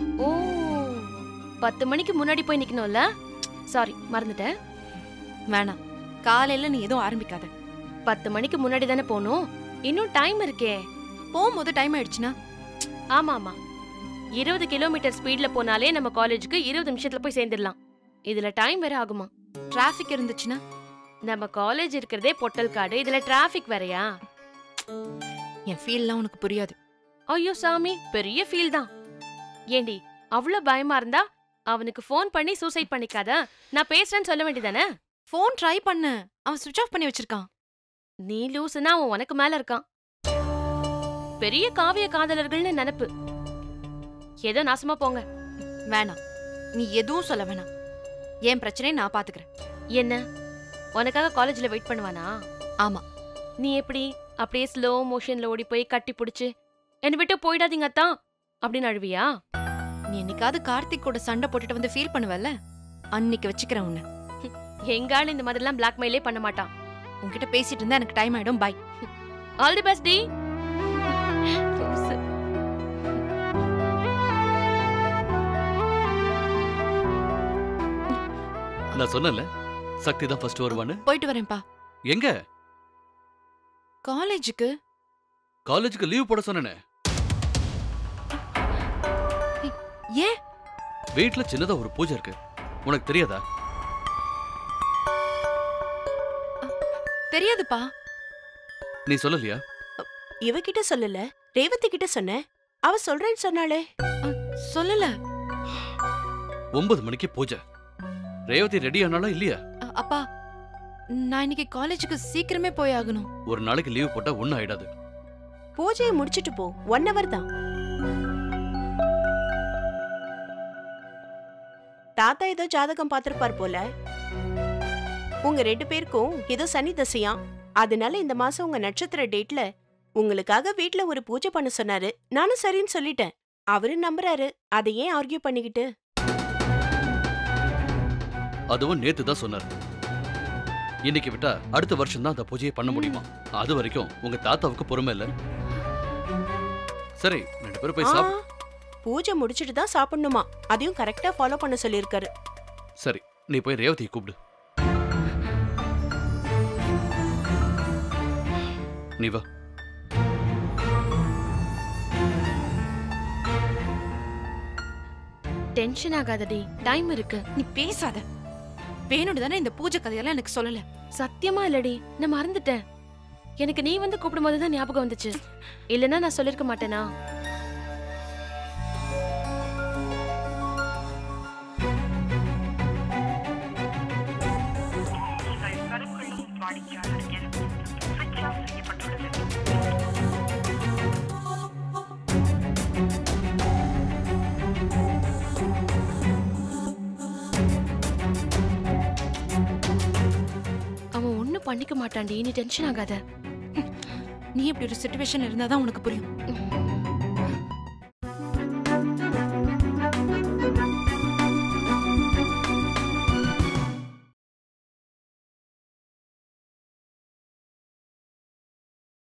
ஓ 10 மணிக்கு முன்னாடி போய் நிக்கணும்ல. சாரி மறந்துட்டேன். வேணாம், காலையில நீ எதுவும் ஆரம்பிக்காத. 10 மணிக்கு முன்னாடி தானே போகணும். இன்னும் டைம் இருக்கே. போகும்போது டைம் ஆயிடுச்சுன்னா? ஆமா ஆமா, 20 கிலோமீட்டர் ஸ்பீட்ல போனாலே நம்ம காலேஜுக்கு 20 நிமிஷத்துல போய் சேர்ந்துடலாம். இதுல டைம் வேற ஆகுமா? டிராஃபிக் இருந்துச்சுன்னா? நம்ம காலேஜ் இருக்கிறதே பொட்டல் காடு, இதுல டிராஃபிக் வேறயா? என் ஃபீல்லாம் உனக்கு புரியாது. ஐயோ சாமி, பெரிய ஃபீல் தான். ஏண்டி அவ்வளவு பயமா இருந்தா அவனுக்கு ஃபோன் பண்ணி சூசைட் பண்ணிக்காத, நான் பேசுறேன்னு சொல்ல வேண்டியதானே? ஃபோன் ட்ரை பண்ண, அவன் சுவிட்ச் ஆஃப் பண்ணி வச்சிருக்கான். நீ லூசுனா அவன் உனக்கு மேல இருக்கான். பெரிய காவிய காதலர்கள்னு நினைப்பு. ஏதோ நாசமா போங்க. வேணாம், நீ எதுவும் சொல்ல வேணாம். என் பிரச்சனையை நான் பாத்துக்கிறேன். என்ன உனக்காக காலேஜ்ல வெயிட் பண்ணுவானா? ஆமா. நீ எப்படி அப்படியே ஸ்லோ மோஷன்ல ஓடி போய் கட்டி பிடிச்சு என்னை விட்டு போயிடாதீங்க அத்தான் அப்படின்னு அழுவியா? நீ என்னைக்காவது கார்த்திக் கூட சண்டை போட்டுட்டு வந்து ஃபீல் பண்ணுவல்ல, அன்னைக்கு வச்சுக்கிறேன் உன்னை. எங்கால இந்த மாதிரிலாம் பிளாக்மெயிலே பண்ண மாட்டான். உன்கிட்ட பேசிட்டு இருந்தா எனக்கு டைம் ஆயிடும். பை. ஆல் தி பெஸ்ட் டி. நான் சொன்னல சக்தி தான் ஃபர்ஸ்ட் வருவான்னு. போயிட்டு வரேன்ப்பா. எங்க? காலேஜுக்கு. காலேஜுக்கு லீவ் போட சொன்னேனே. ஏன்? வீட்ல சின்னதா ஒரு பூஜை இருக்கு, உனக்கு தெரியாதா? தெரியாதுப்பா. நீ சொல்லலையா? இவகிட்ட சொல்லல, ரேவதி கிட்ட சொன்ன. அவ சொல்றேன்னு சொன்னாளே. சொல்லல. 9 மணிக்கு பூஜை. ரேவதி ரெடி ஆனாலா இல்லையா? அப்பா, நான் இன்னைக்கு காலேஜுக்கு சீக்கிரமே போய் ஆகணும். ஒரு நாளைக்கு லீவ் போட்டா ஒன்னும் ஆயிடாது. பூஜையை முடிச்சிட்டு போ, 1 hour தான். தாத்தா ஏதோ ஜாதகம் பார்த்திருப்பார் போல. உங்க 2 பேருக்கும் ஏதோ சனி தசையா, அதனால இந்த மாசம் உங்க நட்சத்திர டேட்ல உங்களுக்காக வீட்ல ஒரு பூஜை பண்ண சொன்னாரு. நானும் சரின்னு சொல்லிட்டேன். அவரு நம்புறாரு, அதை ஏன் ஆர்கியூ பண்ணிக்கிட்டு? அதுவும் நேத்து தான் சொன்னாரு. இன்னைக்கு விட்டா அடுத்த வருஷம் தான் அந்த பூஜையை பண்ண முடியுமா? அது வரைக்கும் உங்க தாத்தாவுக்கு பொறுமை இல்ல. சரி, 2 பேரும் போய் சாப்பிடு. பூஜை முடிச்சிட்டு தான் சாப்பிடணுமா, அதையும் கரெக்டா ஃபாலோ பண்ண சொல்லியிருக்காரு. சரி, நீ போய் ரேவதியை கூப்பிடு. நீ வா. டென்ஷன் ஆகாதடி, டைம் இருக்கு. நீ பேசாத. வேணும்னு தானே இந்த பூஜை கதையெல்லாம் எனக்கு சொல்லல. சத்தியமா இல்லடி, நான் மறந்துட்டேன். எனக்கு நீ வந்து கூப்பிடும் போதுதான் ஞாபகம் வந்துச்சு. இல்லன்னா நான் சொல்லிருக்க மாட்டேனா? அவன் ஒண்ணும் பண்ணிக்க மாட்டான்டி, நீ டென்ஷன் ஆகாத. நீ இப்படி ஒரு சிச்சுவேஷன் இருந்தாதான் உனக்கு புரியும்.